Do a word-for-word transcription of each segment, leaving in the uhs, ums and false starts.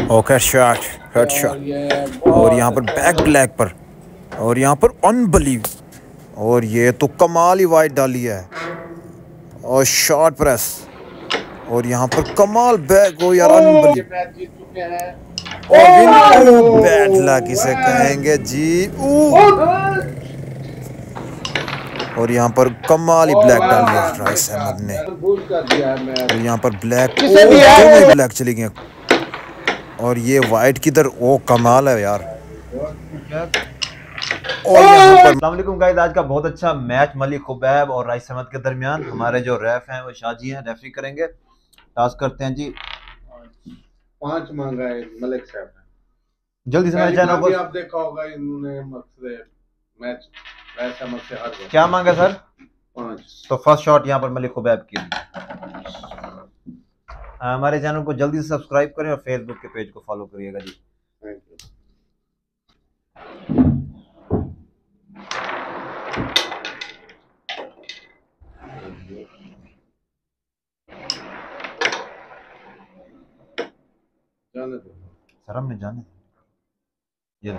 Okay shot head shot और यहाँ पर बैक ब्लैक पर और यहाँ पर अनबिलीव और ये तो कमाल ही वाइट डाली है और शॉट प्रेस और यहाँ पर कमाल बैक हो यार अनबिलीव मैच जीत चुके हैं और विन बैड लक इसे कहेंगे जी। और यहाँ पर कमाल ही ब्लैक डाली है राइस अहमद ने और यहाँ पर ब्लैक दोनों ही ब्लैक चली गए और ये वाइट किधर ओ कमाल है यार। और यहाँ पर अस्सलाम वालेकुम गाइस, आज का बहुत अच्छा मैच मलिक खुबैब और राइस अहमद के दरमियान। हमारे जो रेफ हैं वो शाजी हैं, रेफरी करेंगे। टास्क करते हैं जी। पांच मांगा है मलिक साहब ने। जल्दी से मेरे चैनल को आप देखा होगा इन्होंने मकसद मैच राइस अहमद से हार गए। क्या मांगा सर? पांच। तो फर्स्ट शॉट यहाँ पर मलिक खुबैब की। हमारे चैनल को जल्दी से सब्सक्राइब करें और फेसबुक के पेज को फॉलो करिएगा जी। Thank you. जाने दो सर, हमने जाने ये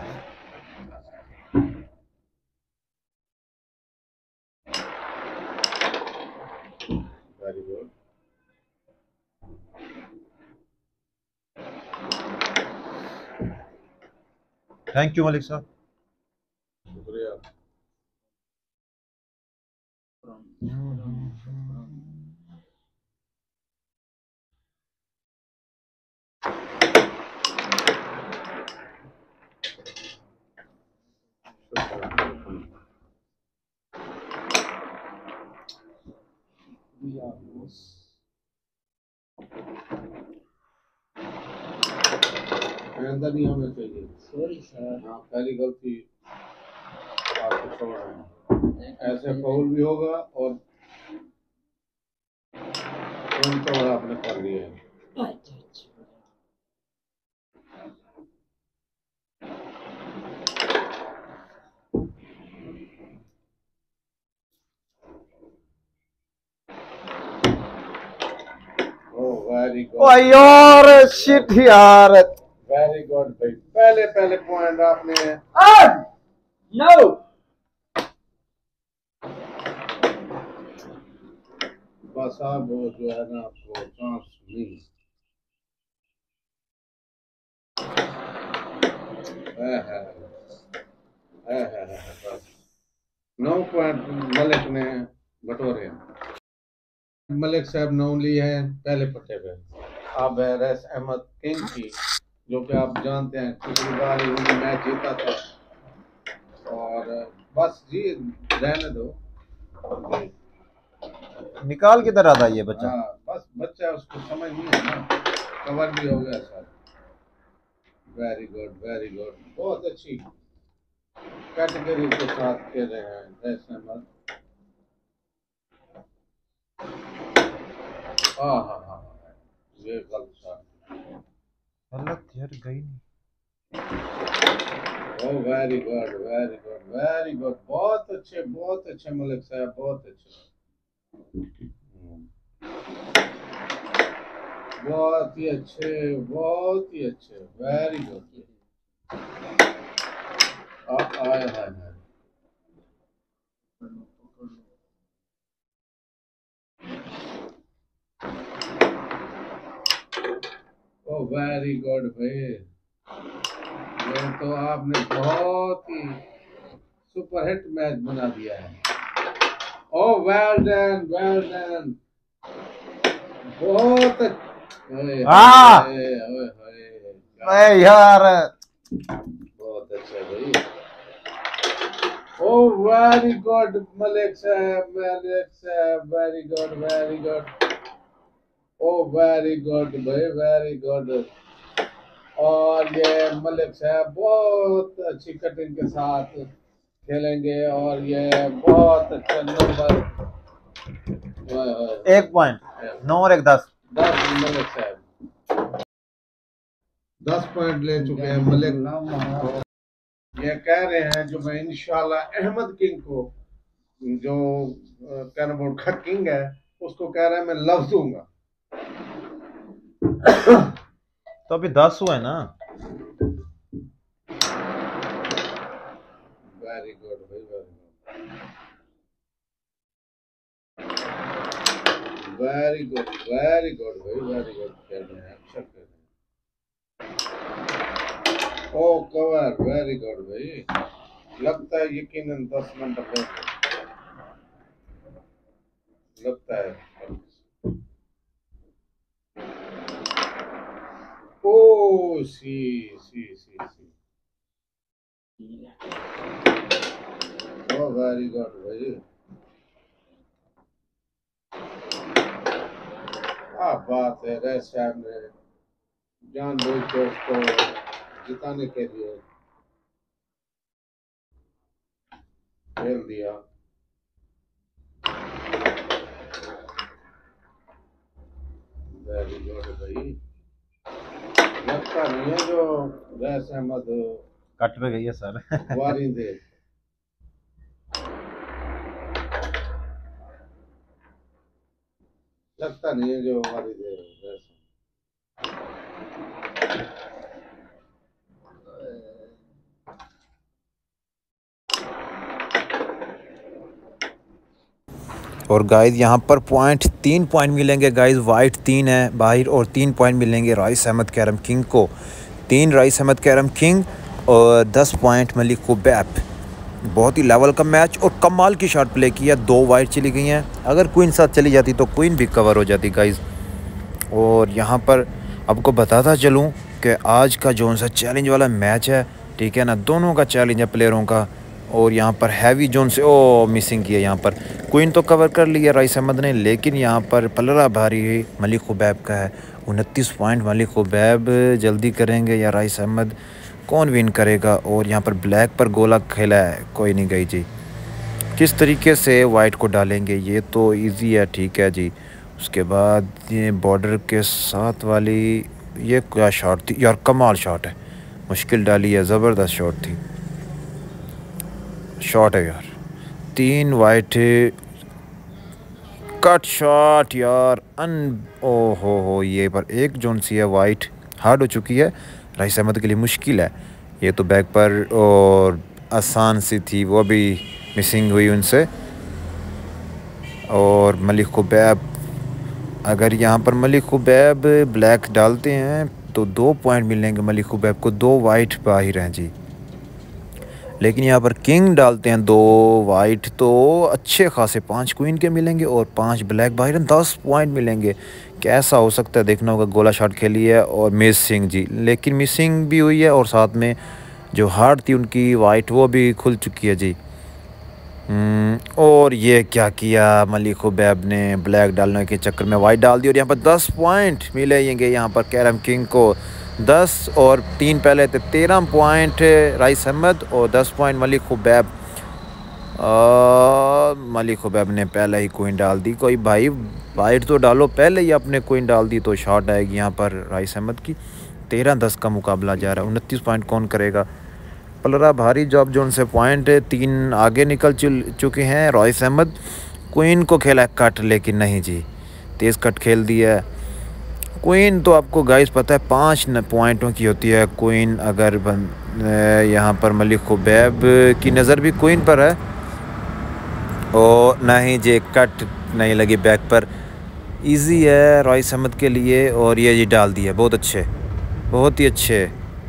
very good. Thank you Malik साहब, शुक्रिया। अंदर नहीं होना चाहिए। Sorry sir. हाँ, पहली गलती आपको छोड़ रहे हैं। ऐसे फाउल भी होगा और कौन सा आपने कर लिया है। Very good. ओ यार शिट यार, वेरी गुड भाई, पहले पहले पॉइंट आपने। नो बस आप वो जो है ना आपको चांस नहीं है है है है है बस नौ पॉइंट मलिक ने बटोरे हैं। मलिक साहब नौ लिए हैं पहले पट्टे पे। अब है राइस अहमद किंग की, जो कि आप जानते हैं पिछली बार उन्होंने मैच जीता था। और बस जी रहने दो जी। निकाल किधर आता ये बच्चा? हाँ बस बच्चा, उसको समझ नहीं है ना, कवर भी हो गया sir. Very good very good, बहुत अच्छी कैटेगरी के साथ खेल रहे हैं राइस अहमद। हाँ हाँ हाँ ये गलत शॉट। गलत यार, गई नहीं। Oh very good very good very good, बहुत अच्छे बहुत अच्छे मलिक साहब, बहुत अच्छे, बहुत ही अच्छे बहुत ही अच्छे, वेरी गुड। आप आए हैं ओ वेरी गुड भाई, ये तो आपने बहुत ही सुपरहिट मैच बना दिया है। Oh well done well done, बहुत हाँ यार बहुत अच्छा भाई। ओ वेरी गुड मलिक साहब, मलिक साहब very good very good. Oh very good भाई वेरी गुड। और ये मलिक साहब बहुत अच्छी कटिंग के साथ खेलेंगे और ये बहुत अच्छा नंबर। एक पॉइंट नौ और एक दस दस मलिक साहब दस पॉइंट ले चुके हैं मलिक। ये कह रहे हैं जो मैं इंशाल्लाह अहमद किंग को, जो कैरम बोर्ड का किंग है, उसको कह रहे हैं मैं लव दूंगा। तो अभी दस हुआ है ना। वेरी गुड भाई, very good, very good, very good भाई, वेरी गुड खेल रहे हैं, अच्छा खेल रहे हैं। ओ कवर, वेरी गुड भाई, लगता है यकीनन दस नंबर लेंगे, लगता है। ओ सी सी सी सी ओ वेरी गुड भाई, क्या बात है, रैस साहब ने जानबूझ के उसको जिताने के लिए खेल दिया। वेरी गुड भाई, लगता नहीं है जो रैस अहमद कट पे गई है सर। वारी दे, लगता नहीं है जो वारी दे रैस। और गाइस यहाँ पर पॉइंट तीन पॉइंट मिलेंगे गाइस, वाइट तीन है बाहर और तीन पॉइंट मिलेंगे राइस अहमद कैरम किंग को। तीन राइस अहमद कैरम किंग और दस पॉइंट मलिक खुबैब। बहुत ही लेवल का मैच और कमाल की शॉट प्ले की है। दो वाइट चली गई हैं, अगर क्वीन साथ चली जाती तो क्वीन भी कवर हो जाती गाइस। और यहाँ पर आपको बताता चलूँ कि आज का जो सा चैलेंज वाला मैच है, ठीक है ना, दोनों का चैलेंज है प्लेयरों का। और यहाँ पर हैवी जोन से ओ मिसिंग किया, यहाँ पर क्वीन तो कवर कर लिया राइस अहमद ने, लेकिन यहाँ पर पलरा भारी मलिक खुबैब का है। उनतीस पॉइंट मलिक खुबैब जल्दी करेंगे या राइस अहमद, कौन विन करेगा। और यहाँ पर ब्लैक पर गोला खेला है, कोई नहीं गई जी। किस तरीके से वाइट को डालेंगे ये तो इजी है, ठीक है जी। उसके बाद ये बॉर्डर के साथ वाली ये क्या शॉट थी यार, कमाल शॉट है, मुश्किल डाली है, ज़बरदस्त शॉट थी, शॉट है यार। तीन वाइट कट शॉट यार, अन ओ हो हो ये पर एक जोन सी है वाइट हार्ड हो चुकी है, राइस अहमद के लिए मुश्किल है। ये तो बैक पर और आसान सी थी, वो भी मिसिंग हुई उनसे। और मलिक खुबैब, अगर यहाँ पर मलिक खुबैब ब्लैक डालते हैं तो दो पॉइंट मिलेंगे मलिक खुबैब को, दो वाइट बाहर हैं जी। लेकिन यहाँ पर किंग डालते हैं दो वाइट तो अच्छे खासे पांच क्वीन के मिलेंगे और पांच ब्लैक बाहर हैं, दस पॉइंट मिलेंगे। कैसा हो सकता है देखना होगा। गोला शॉट खेली है और मिसिंग जी, लेकिन मिसिंग भी हुई है और साथ में जो हार्ड थी उनकी वाइट वो भी खुल चुकी है जी। और ये क्या किया मलिक खुबैब ने, ब्लैक डालने के चक्कर में वाइट डाल दी और यहाँ पर दस पॉइंट मिलेंगे यहाँ पर कैरम किंग को। दस और तीन पहले थे, तेरह पॉइंट राइस अहमद और दस पॉइंट मलिक खुबैब। मलिक खुबैब ने पहले ही क्वीन डाल दी, कोई भाई वाइट तो डालो, पहले ही अपने क्वीन डाल दी तो शॉट आएगी यहाँ पर राइस अहमद की। तेरह दस का मुकाबला जा रहा है, उनतीस पॉइंट कौन करेगा। पलरा भारी जॉब जोन से पॉइंट तीन आगे निकल चुके हैं राइस अहमद। क्वीन को खेला कट, लेकिन नहीं जी, तेज़ कट खेल दिया है। क्वीन तो आपको गाइस पता है पाँच पॉइंटों की होती है क्वीन। अगर यहाँ पर मलिक खुबैब की नज़र भी क्वीन पर है और नहीं जी, कट नहीं लगी बैक पर, इजी है राइस अहमद के लिए। और ये जी डाल दिया, बहुत अच्छे, बहुत ही अच्छे।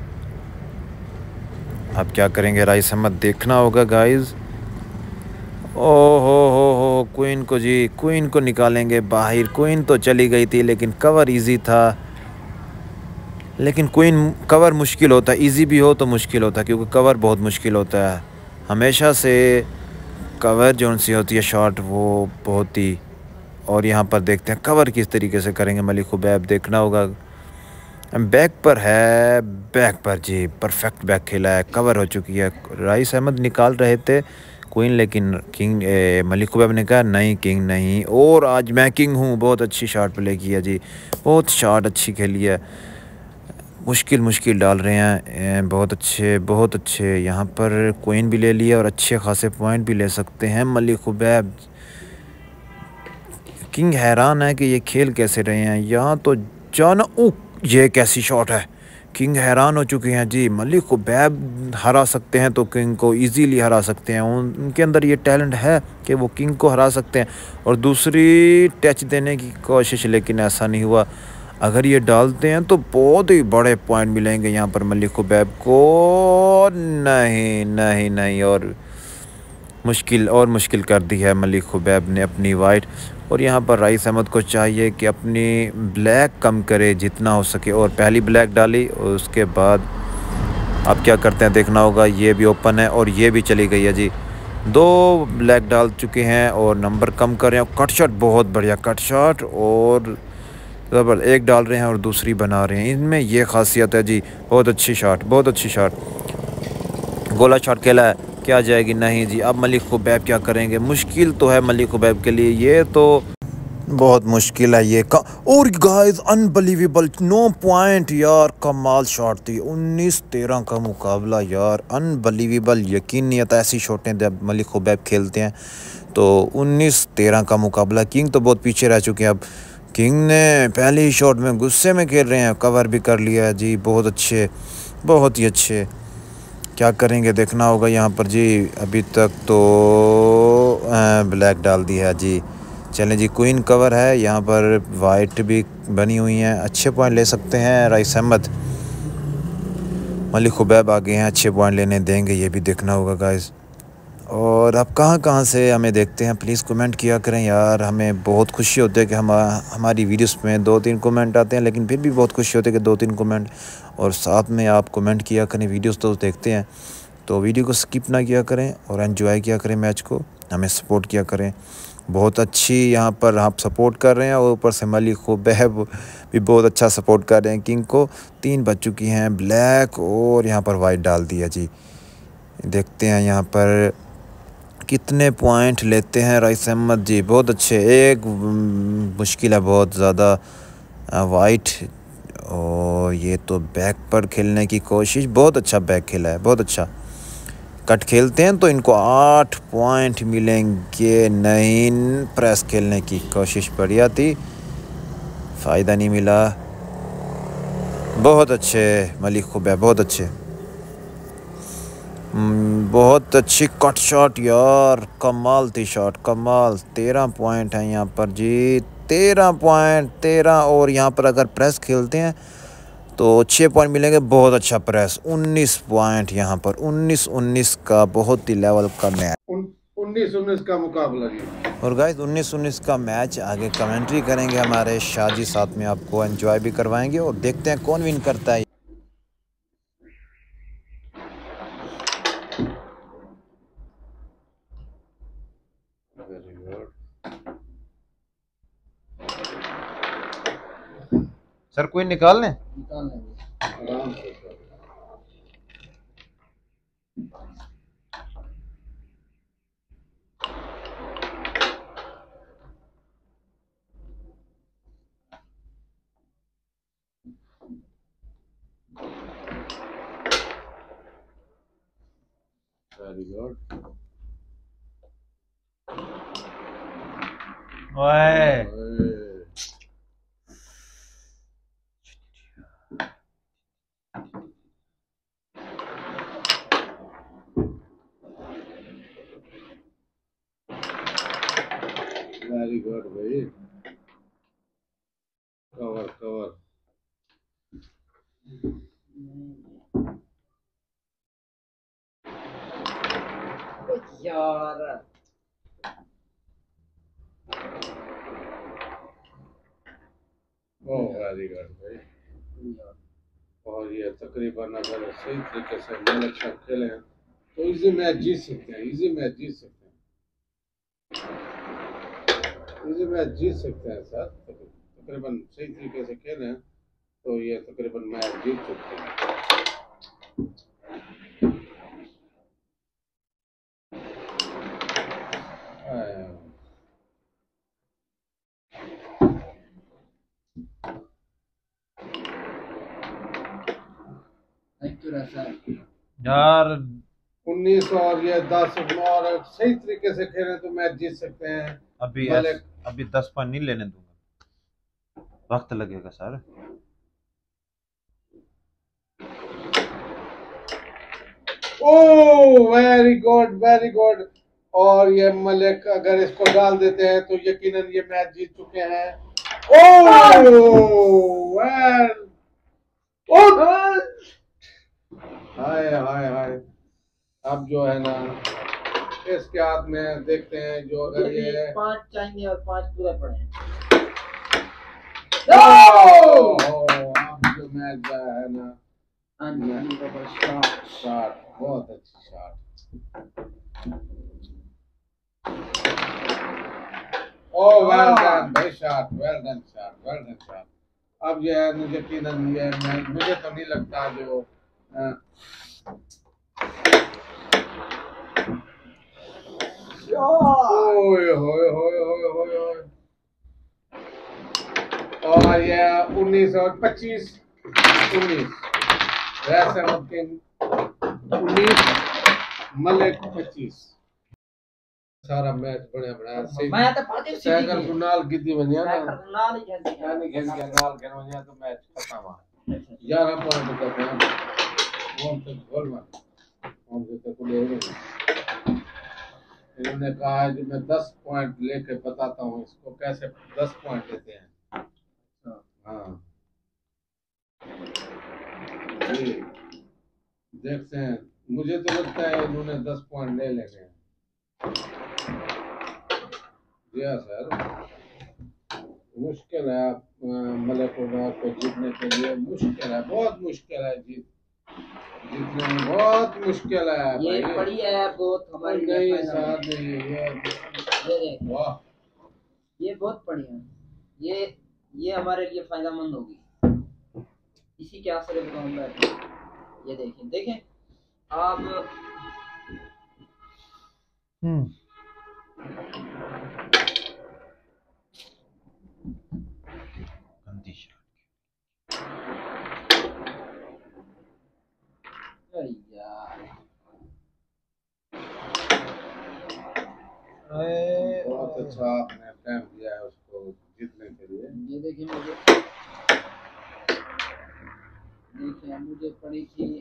अब क्या करेंगे राइस अहमद, देखना होगा गाइस। ओ हो हो हो क्वीन को जी, क्वीन को निकालेंगे बाहर। क्वीन तो चली गई थी लेकिन कवर इजी था, लेकिन क्वीन कवर मुश्किल होता है, इजी भी हो तो मुश्किल होता है, क्योंकि कवर बहुत मुश्किल होता है हमेशा से। कवर जो सी होती है शॉट वो बहुत ही। और यहाँ पर देखते हैं कवर किस तरीके से करेंगे मलिक खुबैब, देखना होगा। बैक पर है, बैक पर जी परफेक्ट बैक खेला है, कवर हो चुकी है। राइस अहमद निकाल रहे थे क्वीन, लेकिन किंग मलिक खुबैब ने कहा नहीं किंग नहीं, और आज मैं किंग हूँ। बहुत अच्छी शॉट प्ले किया जी, बहुत शॉट अच्छी खेली है। मुश्किल मुश्किल डाल रहे हैं, बहुत अच्छे बहुत अच्छे। यहाँ पर क्वीन भी ले लिया और अच्छे खासे पॉइंट भी ले सकते हैं मलिक खुबैब। किंग हैरान है कि ये खेल कैसे रहे हैं। यहाँ तो जाना, ओ ये कैसी शॉट है, किंग हैरान हो चुके हैं जी। मलिक खुबैब हरा सकते हैं तो किंग को इजीली हरा सकते हैं। उन, उनके अंदर ये टैलेंट है कि वो किंग को हरा सकते हैं। और दूसरी टच देने की कोशिश, लेकिन ऐसा नहीं हुआ। अगर ये डालते हैं तो बहुत ही बड़े पॉइंट मिलेंगे यहाँ पर मलिक खुबैब को। नहीं नहीं नहीं, और मुश्किल और मुश्किल कर दी है मलिक खुबैब ने अपनी वाइट। और यहाँ पर राइस अहमद को चाहिए कि अपनी ब्लैक कम करे जितना हो सके, और पहली ब्लैक डाली और उसके बाद अब क्या करते हैं देखना होगा। ये भी ओपन है और ये भी चली गई है जी। दो ब्लैक डाल चुके हैं और नंबर कम कर रहे हैं। कट शॉट बहुत बढ़िया कट शॉट, और ज़बर एक डाल रहे हैं और दूसरी बना रहे हैं। इनमें ये खासियत है जी। बहुत अच्छी शॉट, बहुत अच्छी शॉट। गोला शॉट खेला है, क्या जाएगी? नहीं जी। अब मलिक खुबैब क्या करेंगे? मुश्किल तो है मलिक खुबैब के लिए, ये तो बहुत मुश्किल है ये का। और गाइस अनबिलीवेबल, नो पॉइंट यार, कमाल शॉट थी। उन्नीस तेरह का मुकाबला यार, अनबिलीवेबल। यकीन नहीं आता ऐसी शॉटें जब मलिक खुबैब खेलते हैं तो। उन्नीस तेरह का मुकाबला। किंग तो बहुत पीछे रह चुके हैं अब। किंग ने पहले ही शॉट में गुस्से में खेल रहे हैं, कवर भी कर लिया है जी। बहुत अच्छे, बहुत ही अच्छे। क्या करेंगे देखना होगा यहाँ पर जी। अभी तक तो ब्लैक डाल दी है जी। चलें जी, क्वीन कवर है यहाँ पर, वाइट भी बनी हुई हैं। अच्छे पॉइंट ले सकते हैं राइस अहमद। मलिक खुबैब आगे हैं, अच्छे पॉइंट लेने देंगे, ये भी देखना होगा गाइस। और अब कहाँ कहाँ से हमें देखते हैं प्लीज़ कमेंट किया करें यार। हमें बहुत खुशी होती है कि हम हमारी वीडियोस में दो तीन कमेंट आते हैं, लेकिन फिर भी बहुत खुशी होती है कि दो तीन कमेंट और साथ में आप कमेंट किया करें। वीडियोस तो देखते हैं तो वीडियो को स्किप ना किया करें और एंजॉय किया करें मैच को, हमें सपोर्ट किया करें। बहुत अच्छी यहाँ पर आप सपोर्ट कर रहे हैं, और ऊपर से मलिक खुबैब भी बहुत अच्छा सपोर्ट कर रहे हैं किंग को। तीन बज चुकी हैं ब्लैक और यहाँ पर वाइट डाल दिया जी। देखते हैं यहाँ पर कितने पॉइंट लेते हैं राइस अहमद जी। बहुत अच्छे। एक मुश्किल है बहुत ज़्यादा वाइट, और ये तो बैक पर खेलने की कोशिश। बहुत अच्छा बैक खेला है, बहुत अच्छा। कट खेलते हैं तो इनको आठ पॉइंट मिलेंगे। नहीं, प्रेस खेलने की कोशिश बढ़िया थी, फ़ायदा नहीं मिला। बहुत अच्छे मलिक खुबैब, बहुत अच्छे, बहुत अच्छी कट शॉट यार, कमाल थी शॉट, कमाल। तेरह पॉइंट हैं यहाँ पर जी, तेरह पॉइंट, तेरह। और यहाँ पर अगर प्रेस खेलते हैं तो छः पॉइंट मिलेंगे। बहुत अच्छा प्रेस। उन्नीस पॉइंट यहाँ पर, उन्नीस उन्नीस का बहुत ही लेवल का मैच, उन्नीस उन्नीस का मुकाबला जी। और गाइस उन्नीस उन्नीस का मैच आगे कमेंट्री करेंगे हमारे शाजी, साथ में आपको एंजॉय भी करवाएंगे, और देखते हैं कौन विन करता है। वेरी गुड सर कोई निकाल लें? आराम से सर। Very good. ओए वेरी गुड भाई। Cover cover. यार ओह वेरी गुड भाई। और ये तकरीबन अगर सही तरीके से मेहनत से खेले तो इजी मैच जीत सकते हैं, इजी मैच जीत सकते हैं, इजी मैच जीत सकते हैं सर। तकरीबन सही तरीके से खेलें तो ये तकरीबन मैच जीत सकते हैं। यार उन्नीस और ये दस और सही तरीके से खेलें तो मैच जीत सकते हैं। अभी मलिक अभी दस पॉइंट नहीं लेने दूंगा, वक्त लगेगा sir. Oh very good very good. और ये मलिक अगर इसको डाल देते हैं तो यकीनन ये मैच जीत चुके हैं। ओह वेल हाय हाय हाय। अब जो है ना इसके हाथ में देखते हैं जो अगर ये पांच चाहिए और पांच पूरे पड़े हैं। अब जो मैच है ना शॉट बहुत अच्छी शॉट। ओह वेल डन भाई shot well done shot well done shot. अब ये है मुझे यकीनन ये मैं मुझे तो नहीं लगता जो ओए होए होए होए होए होए। और ये उन्नीस और पच्चीस उन्नीस उन्नीस मलिक पच्चीस। सारा मैच बढ़िया बढ़िया से मैं तो पाती सी सैकर कुनाल गिद्दी बनिया ना नाल ही खेल दिया यानी खेल के नाल के बनिया तो मैच खत्म हुआ। ग्यारह पॉइंट तक है वो तक गोल मार हम जो तक ले रहे। इन्होंने कहा है कि मैं दस पॉइंट लेके बताता हूँ इसको कैसे दस पॉइंट लेते हैं। हाँ जी देखते हैं मुझे तो लगता है इन्होंने दस पॉइंट ले लेंगे। जी हाँ सर मुश्किल है आप मलिक उमर को जीतने के लिए मुश्किल है बहुत मुश्किल है जीत जीतने में बहुत मुश्किल है ये भाई। बड़ी है बहुत हमारी नहीं सर नहीं ये ये वाह ये बहुत बढ़िया ये ये हमारे लिए फायदेमंद होगी। इसी के आसरे पे हम बैठे ये देखें देखें आप हम्म गंदी शॉट यार बहुत अच्छा आपने टाइम दिया है उसको जीतने के लिए। ये देखिए मुझे देखिए मुझे पड़ी थी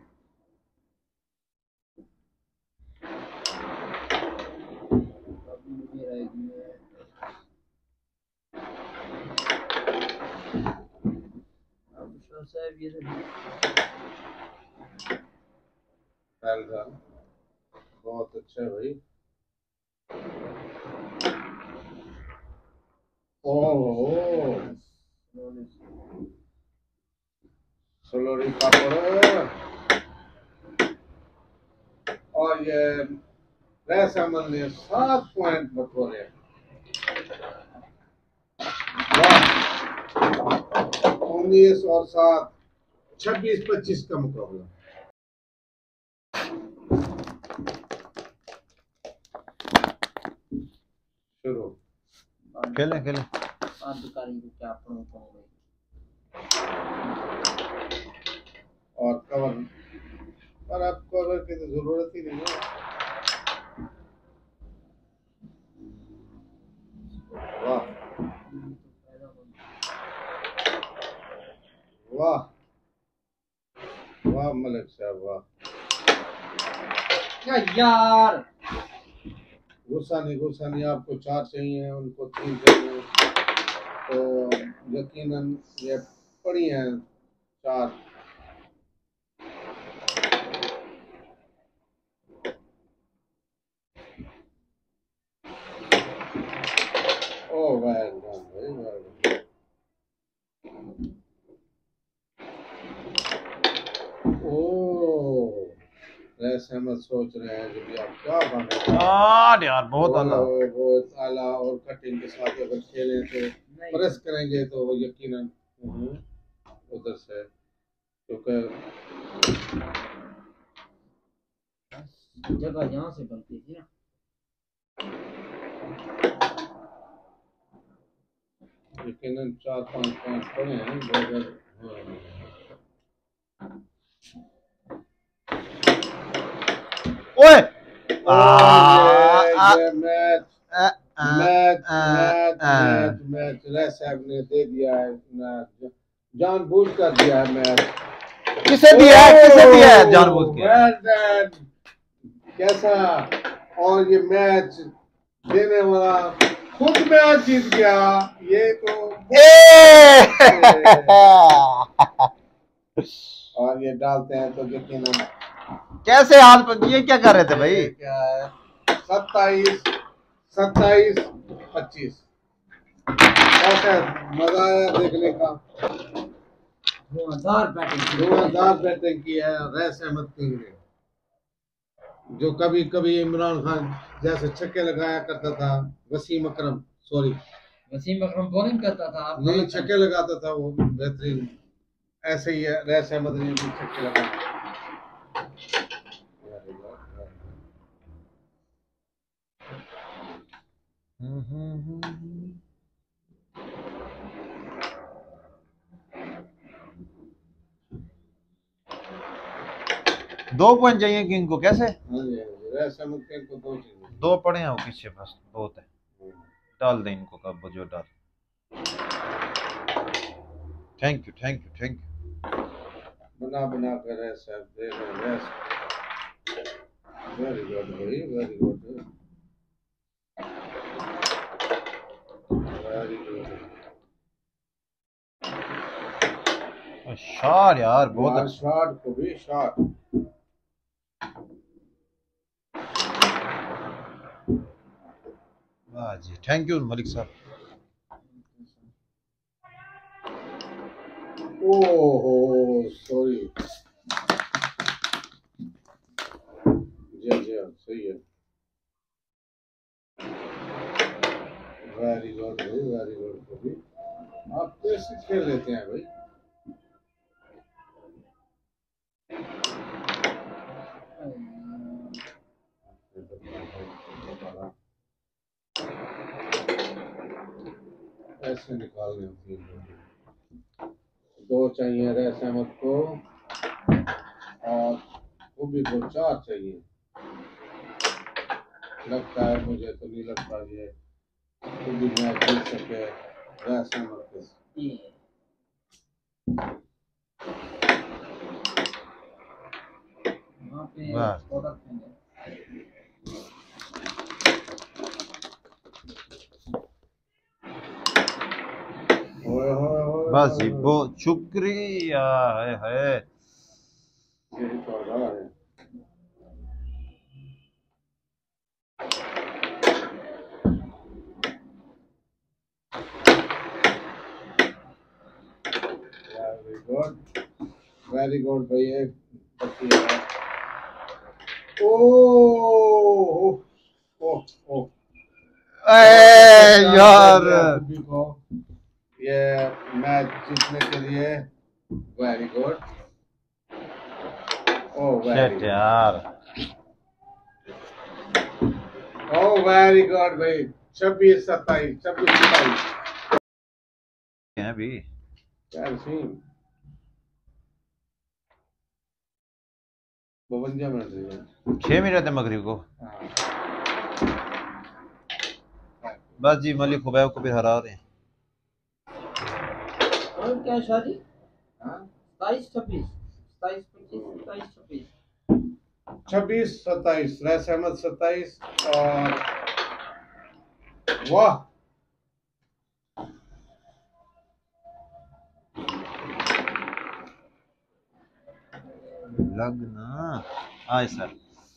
अब मुझे रहेगी अब साहब ये बहुत अच्छा है भाई। ओह सोलोरी का और ये रैसमन ने सात पॉइंट बटोरे। उन्नीस और सात छब्बीस पच्चीस का मुकाबला। शुरू खेलें खेलें अधिकारी को क्या पढ़ो पढ़ो और कवर पर अब कवर की तो जरूरत ही नहीं है। वाह वाह वाह मलिक साहब वाह। यार गुस्सा नहीं गुस्सा नहीं आपको चार चाहिए उनको तीन चाहिए तो यकीनन ये पड़ी हैं चार। Oh well done very well oh ऐसे मत सोच रहे हैं कि भी आप क्या बने यार यार बहुत आला बहुत आला और कटिंग के साथ अगर खेलें तो प्रेस करेंगे तो वो यकीनन उधर से क्योंकि जगह यहाँ से बनती थी ना यकीनन चार पांच पांच पड़े हैं जो अगर ओए ये match match match match match रैसब ने दे दिया है जानबूझ कर दिया है मैच। किसे दिया है किसे दिया है जानबूझ के। वेल डन कैसा, और ये मैच देने वाला खुद मैच जीत गया, ये तो और ये डालते हैं तो यकीनन कैसे हाल पर, ये क्या कर रहे थे भाई? क्या है, सत्ताईस सत्ताईस पच्चीस। कैसा मजा आया देखने का, धुआंधार बैटिंग धुआंधार बैटिंग की है रैस अहमद किंग ने, जो कभी कभी इमरान खान जैसे छक्के लगाया करता था, वसीम अकरम सॉरी वसीम अकरम बॉलिंग करता था, आप नहीं छक्के लगाता था वो बेहतरीन, ऐसे ही है रैस अहमद ने भी छक्के लगाए। दो पॉइंट चाहिए किंग को, कैसे? हाँ जी, हाँ जी, रैस अहमद किंग को दो चाहिए। दो पड़े हैं वो पीछे, बस बहुत है, डाल दे इनको, कब जो डाल। Thank you thank you thank you. बना बना कर रैस साहब दे रहे रैस, वेरी गुड भाई, very good very good. Shot यार, बहुत अच्छा शॉट को भी शॉट, वाह जी, थैंक यू मलिक साहब। ओहो सॉरी, जी जी सही है, वेरी गुड भाई, वेरी गुड भाई, आप कैसे खेल लेते हैं भाई। ऐसे निकालने होती है, दो चाहिए रैस अहमद को और वो भी को चार चाहिए, लगता है मुझे तो नहीं लगता ये वो भी मैच जीत सके रैस अहमद के। बस जी, बहुत शुक्रिया है, है। यही तो रहा है। वेरी गुड वेरी गुड भैया, ओ ओ ओ यार ये मैच जीतने के लिए वेरी गुड, ओ वेरी यार, ओ वेरी गुड भाई, छब्बीस सत्ताईस छब्बीस सत्ताईस हैं अभी यार सीन बवंजा मिनट छह मिनट है मगरिब को। बस जी, मलिक खुबैब को भी हरा रहे हैं। और क्या शादी, सताईस छब्बीस सताईस पच्चीस सताईस छब्बीस छब्बीस सत्ताईस रैस अहमद सत्ताईस और वाह लगना आए सर।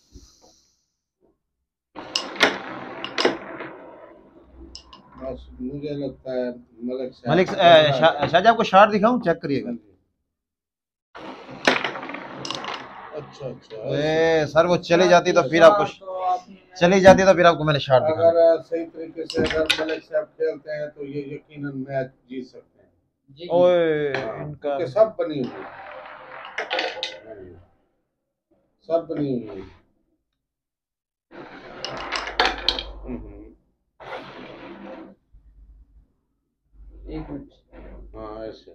बस मुझे लगता है मलिक मलिक शाहजहां को शॉट दिखाऊं, चेक करिएगा। अच्छा अच्छा, ए सर वो चली जाती तो फिर आपको चली जाती तो फिर आपको मैंने शॉट दिखाया। अगर सही तरीके से अगर मलिक साहब खेलते हैं तो ये यकीनन मैच जीत सकते हैं। ओए इनका सब बनी हुई सब बनी हुई एक मिनट, हाँ ऐसे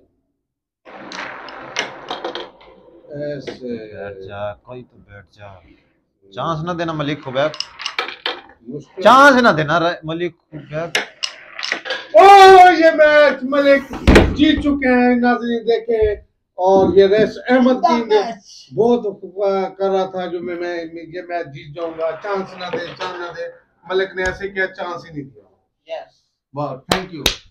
ऐसे बैठ जा, कोई तो बैठ जा, चांस ना देना मलिक खुबैब, चांस ना देना मलिक खुबैब। ओ ये मैच मलिक जीत चुके हैं नाज़रीन, देखे और ये रेस अहमद The की ने match. बहुत अ, कर रहा था जो मैं मैं ये मैच जीत जाऊंगा, चांस ना दे चांस ना दे, मलिक ने ऐसे किया, चांस ही नहीं दिया। Yes. बहुत थैंक यू।